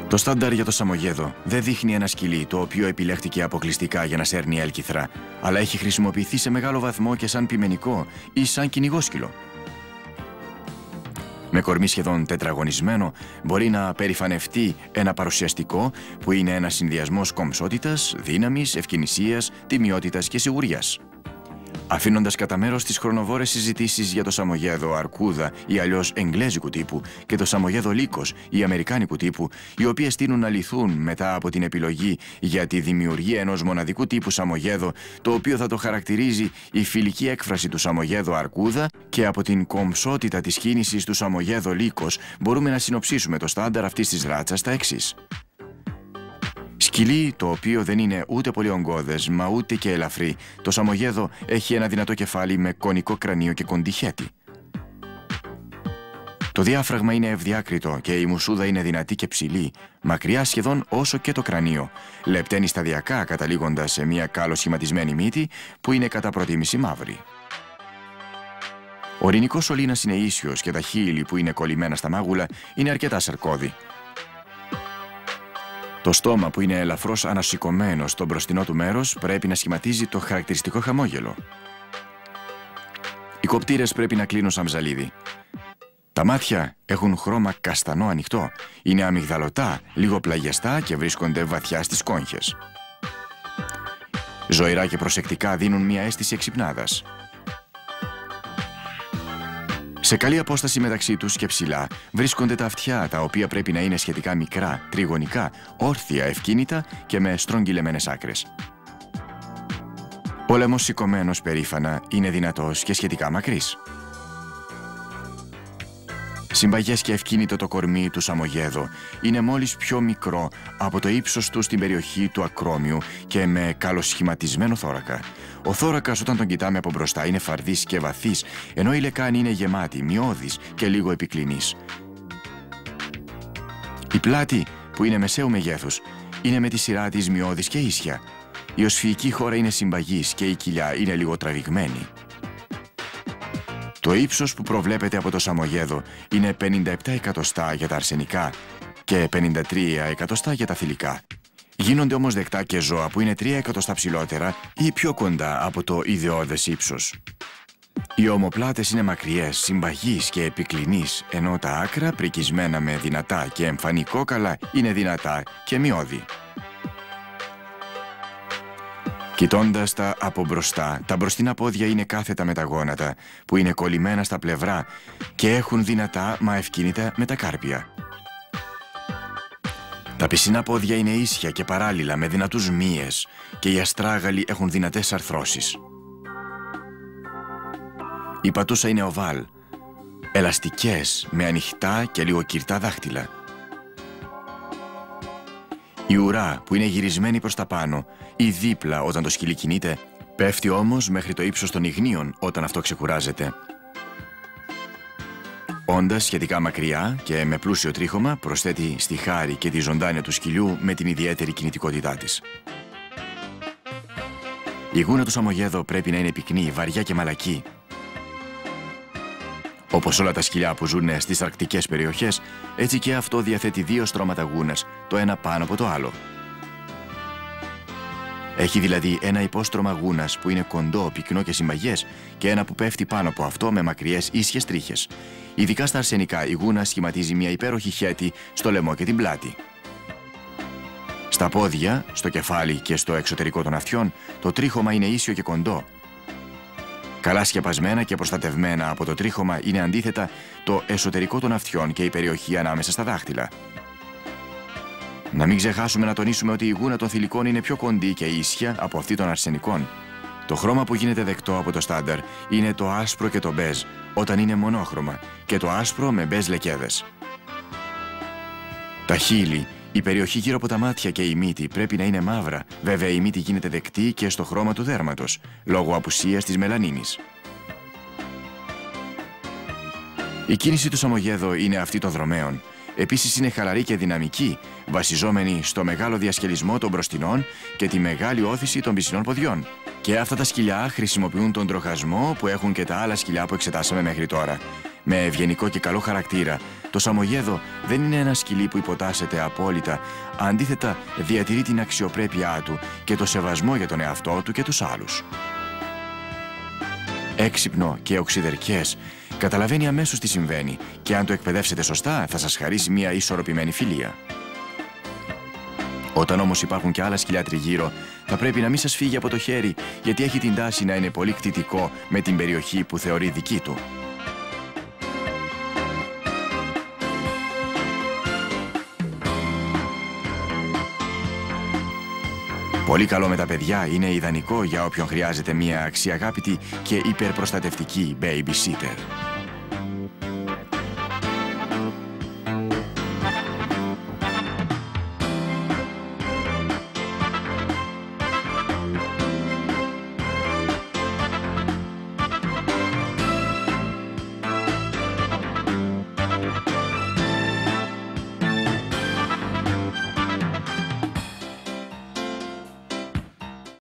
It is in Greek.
Το στάνταρ για το Σαμογέδο δεν δείχνει ένα σκυλί το οποίο επιλέχτηκε αποκλειστικά για να σέρνει έλκυθρα, αλλά έχει χρησιμοποιηθεί σε μεγάλο βαθμό και σαν πειμενικό ή σαν κυνηγόσκυλο. Με κορμί σχεδόν τετραγωνισμένο, μπορεί να περηφανευτεί ένα παρουσιαστικό που είναι ένας συνδυασμός κομψότητας, δύναμης, ευκαινησίας, τιμιότητας και σιγουριάς. Αφήνοντας κατά μέρος τις χρονοβόρες συζητήσεις για το Σαμογέδο αρκούδα ή αλλιώς εγγλέζικου τύπου και το Σαμογέδο λύκος ή αμερικάνικου τύπου, οι οποίες τείνουν να λυθούν μετά από την επιλογή για τη δημιουργία ενός μοναδικού τύπου Σαμογέδο, το οποίο θα το χαρακτηρίζει η φιλική έκφραση του Σαμογέδο αρκούδα, και από την κομψότητα της κίνησης του Σαμογέδο λύκος, μπορούμε να συνοψίσουμε το στάνταρ αυτής της ράτσας τα εξής. Σκυλί το οποίο δεν είναι ούτε πολύ ογκώδες, μα ούτε και ελαφρύ. Το Σαμογέδο έχει ένα δυνατό κεφάλι με κονικό κρανίο και κοντή χέτη. Το διάφραγμα είναι ευδιάκριτο και η μουσούδα είναι δυνατή και ψηλή, μακριά σχεδόν όσο και το κρανίο. Λεπταίνει σταδιακά καταλήγοντας σε μια καλοσχηματισμένη μύτη που είναι κατά προτίμηση μαύρη. Ο ειρηνικός σωλήνας είναι ίσιος και τα χείλη που είναι κολλημένα στα μάγουλα είναι αρκετά σαρκώδη. Το στόμα που είναι ελαφρώς ανασηκωμένο στο μπροστινό του μέρος πρέπει να σχηματίζει το χαρακτηριστικό χαμόγελο. Οι κοπτήρες πρέπει να κλείνουν σαν ψαλίδι. Τα μάτια έχουν χρώμα καστανό ανοιχτό, είναι αμυγδαλωτά, λίγο πλαγιαστά και βρίσκονται βαθιά στις κόγχες. Ζωηρά και προσεκτικά δίνουν μια αίσθηση εξυπνάδας. Σε καλή απόσταση μεταξύ τους και ψηλά βρίσκονται τα αυτιά, τα οποία πρέπει να είναι σχετικά μικρά, τριγωνικά, όρθια, ευκίνητα και με στρογγυλεμένες άκρες. Ο λαιμός σηκωμένος περήφανα είναι δυνατός και σχετικά μακρύς. Συμπαγές και ευκίνητο το κορμί του Σαμογέδο είναι μόλις πιο μικρό από το ύψος του στην περιοχή του ακρόμιου και με καλοσχηματισμένο θώρακα. Ο θώρακας όταν τον κοιτάμε από μπροστά είναι φαρδής και βαθύς, ενώ η λεκάνη είναι γεμάτη, μειώδης και λίγο επικλινής. Η πλάτη, που είναι μεσαίου μεγέθους, είναι με τη σειρά της μειώδης και ίσια. Η οσφυϊκή χώρα είναι συμπαγής και η κοιλιά είναι λίγο τραβηγμένη. Το ύψος που προβλέπεται από το Σαμογέδο είναι 57 εκατοστά για τα αρσενικά και 53 εκατοστά για τα θηλυκά. Γίνονται όμως δεκτά και ζώα που είναι 3 εκατοστά ψηλότερα ή πιο κοντά από το ιδεώδες ύψος. Οι ομοπλάτες είναι μακριές, συμπαγείς και επικλινείς, ενώ τα άκρα, πρικισμένα με δυνατά και εμφανή κόκαλα, είναι δυνατά και μειώδη. Κοιτώντας τα από μπροστά, τα μπροστινά πόδια είναι κάθετα με τα γόνατα, που είναι κολλημένα στα πλευρά και έχουν δυνατά μα ευκίνητα μετακάρπια. Τα πισινά πόδια είναι ίσια και παράλληλα με δυνατούς μύες και οι αστράγαλοι έχουν δυνατές αρθρώσεις. Η πατούσα είναι οβάλ, ελαστικές με ανοιχτά και λίγο κυρτά δάχτυλα. Η ουρά που είναι γυρισμένη προς τα πάνω ή δίπλα όταν το σκυλί κινείται, πέφτει όμως μέχρι το ύψος των ιγνίων όταν αυτό ξεκουράζεται. Όντας σχετικά μακριά και με πλούσιο τρίχωμα, προσθέτει στη χάρη και τη ζωντάνια του σκυλιού με την ιδιαίτερη κινητικότητά της. Η γούνα του Σαμογέδο πρέπει να είναι πυκνή, βαριά και μαλακή. Όπως όλα τα σκυλιά που ζουν στις αρκτικές περιοχές, έτσι και αυτό διαθέτει 2 στρώματα γούνας, το ένα πάνω από το άλλο. Έχει δηλαδή ένα υπόστρωμα γούνας που είναι κοντό, πυκνό και συμπαγές και ένα που πέφτει πάνω από αυτό με μακριές ίσιες τρίχες. Ειδικά στα αρσενικά η γούνα σχηματίζει μια υπέροχη χέτη στο λαιμό και την πλάτη. Στα πόδια, στο κεφάλι και στο εξωτερικό των αυτιών το τρίχωμα είναι ίσιο και κοντό. Καλά σκεπασμένα και προστατευμένα από το τρίχωμα είναι αντίθετα το εσωτερικό των αυτιών και η περιοχή ανάμεσα στα δάχτυλα. Να μην ξεχάσουμε να τονίσουμε ότι η γούνα των θηλυκών είναι πιο κοντή και ίσια από αυτή των αρσενικών. Το χρώμα που γίνεται δεκτό από το στάνταρ είναι το άσπρο και το μπέζ όταν είναι μονόχρωμα και το άσπρο με μπέζ λεκέδες. Τα χείλη, η περιοχή γύρω από τα μάτια και η μύτη πρέπει να είναι μαύρα. Βέβαια η μύτη γίνεται δεκτή και στο χρώμα του δέρματος, λόγω απουσίας της μελανίνης. Η κίνηση του Σαμογέδο είναι αυτή των δρομέων. Επίσης είναι χαλαρή και δυναμική, βασιζόμενη στο μεγάλο διασκελισμό των μπροστινών και τη μεγάλη όθηση των πισινών ποδιών. Και αυτά τα σκυλιά χρησιμοποιούν τον τροχασμό που έχουν και τα άλλα σκυλιά που εξετάσαμε μέχρι τώρα. Με ευγενικό και καλό χαρακτήρα, Το Σαμογέδο δεν είναι ένα σκυλί που υποτάσσεται απόλυτα, αντίθετα διατηρεί την αξιοπρέπειά του και το σεβασμό για τον εαυτό του και τους άλλους. Έξυπνο και οξυδερκές, καταλαβαίνει αμέσως τι συμβαίνει και αν το εκπαιδεύσετε σωστά θα σας χαρίσει μια ισορροπημένη φιλία. Όταν όμως υπάρχουν και άλλα σκυλιά τριγύρω, θα πρέπει να μην σας φύγει από το χέρι, γιατί έχει την τάση να είναι πολύ κτητικό με την περιοχή που θεωρεί δική του. Πολύ καλό με τα παιδιά, είναι ιδανικό για όποιον χρειάζεται μια αξιαγάπητη και υπερπροστατευτική babysitter.